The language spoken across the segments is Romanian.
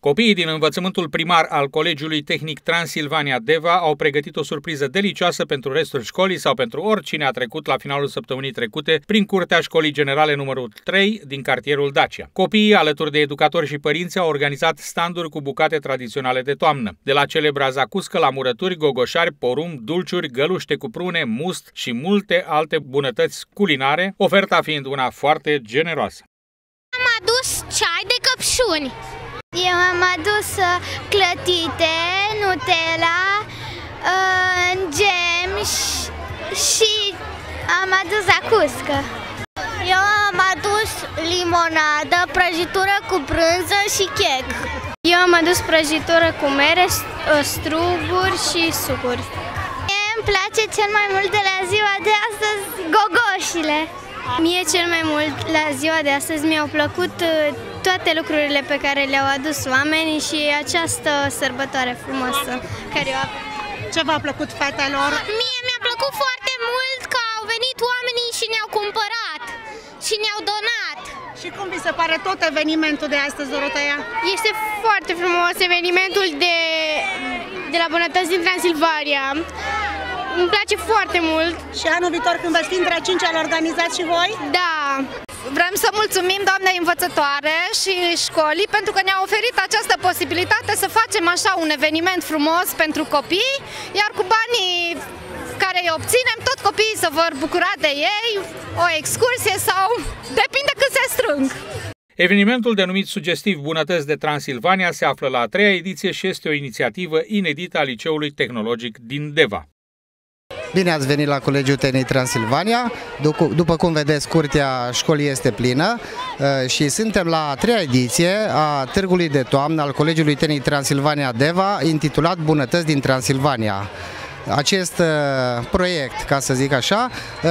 Copiii din învățământul primar al Colegiului Tehnic Transilvania Deva au pregătit o surpriză delicioasă pentru restul școlii sau pentru oricine a trecut la finalul săptămânii trecute prin curtea școlii generale numărul 3 din cartierul Dacia. Copiii, alături de educatori și părinți, au organizat standuri cu bucate tradiționale de toamnă, de la celebra zacuscă la murături, gogoșari, porumb, dulciuri, găluște cu prune, must și multe alte bunătăți culinare, oferta fiind una foarte generoasă. Am adus ceai de căpșuni. Eu am adus clătite, Nutella, gem și am adus zacuscă. Eu am adus limonadă, prăjitură cu brânză și chec. Eu am adus prăjitură cu mere, struguri și sucuri. Mie îmi place cel mai mult de la ziua de astăzi gogoșile. Mie cel mai mult la ziua de astăzi mi-au plăcut toate lucrurile pe care le-au adus oamenii și această sărbătoare frumoasă care o avem. Ce v-a plăcut fetelor? Mie mi-a plăcut foarte mult că au venit oamenii și ne-au cumpărat și ne-au donat. Și cum vi se pare tot evenimentul de astăzi, Dorotea? Este foarte frumos evenimentul de la Bunătăți din Transilvania. Îmi place foarte mult. Și anul viitor, când veți fi între 5, îl organizați și voi? Da. Vrem să mulțumim doamnei învățătoare și școlii pentru că ne-a oferit această posibilitate să facem așa un eveniment frumos pentru copii, iar cu banii care îi obținem, tot copiii se vor bucura de ei, o excursie sau depinde cât se strâng. Evenimentul denumit sugestiv Bunătăți de Transilvania se află la a 3-a ediție și este o inițiativă inedită a Liceului Tehnologic din Deva. Bine ați venit la Colegiul Tehnic Transilvania. După cum vedeți, curtea școlii este plină și suntem la a 3-a ediție a Târgului de Toamnă al Colegiului Tehnic Transilvania Deva, intitulat Bunătăți din Transilvania. Acest proiect, ca să zic așa,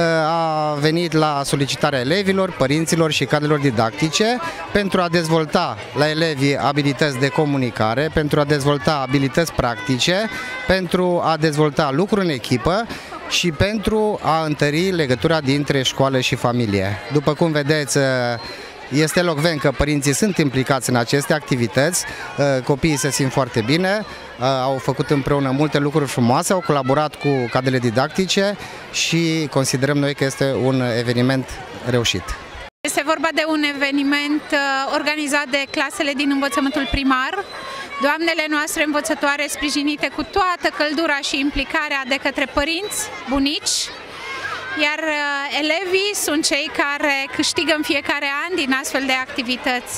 a venit la solicitarea elevilor, părinților și cadrelor didactice pentru a dezvolta la elevii abilități de comunicare, pentru a dezvolta abilități practice, pentru a dezvolta lucru în echipă și pentru a întări legătura dintre școală și familie. După cum vedeți, este elocvent că părinții sunt implicați în aceste activități, copiii se simt foarte bine, au făcut împreună multe lucruri frumoase, au colaborat cu cadrele didactice și considerăm noi că este un eveniment reușit. Este vorba de un eveniment organizat de clasele din învățământul primar, doamnele noastre învățătoare sprijinite cu toată căldura și implicarea de către părinți, bunici, iar elevii sunt cei care câștigă în fiecare an din astfel de activități.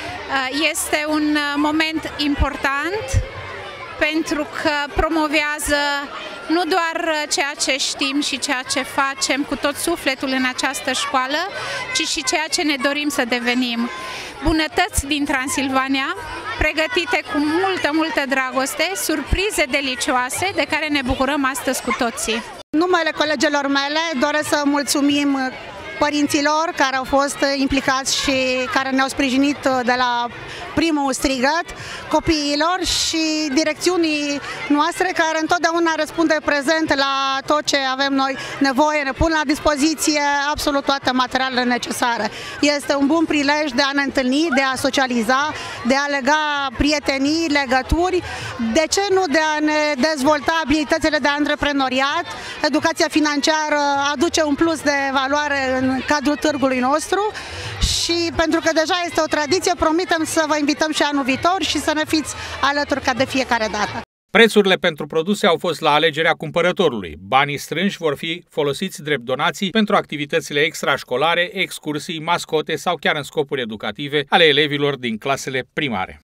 Este un moment important pentru că promovează nu doar ceea ce știm și ceea ce facem cu tot sufletul în această școală, ci și ceea ce ne dorim să devenim. Bunătăți din Transilvania, pregătite cu multă dragoste, surprize delicioase de care ne bucurăm astăzi cu toții. În numele colegilor mele doresc să mulțumim părinților care au fost implicați și care ne-au sprijinit de la primul strigăt, copiilor și direcțiunii noastre care întotdeauna răspunde prezent la tot ce avem noi nevoie, ne pun la dispoziție absolut toate materialele necesare. Este un bun prilej de a ne întâlni, de a socializa, de a lega prietenii, legături, de ce nu de a ne dezvolta abilitățile de antreprenoriat. Educația financiară aduce un plus de valoare în cadrul târgului nostru și pentru că deja este o tradiție, promitem să vă invităm și anul viitor și să ne fiți alături ca de fiecare dată. Prețurile pentru produse au fost la alegerea cumpărătorului. Banii strânși vor fi folosiți drept donații pentru activitățile extrașcolare, excursii, mascote sau chiar în scopuri educative ale elevilor din clasele primare.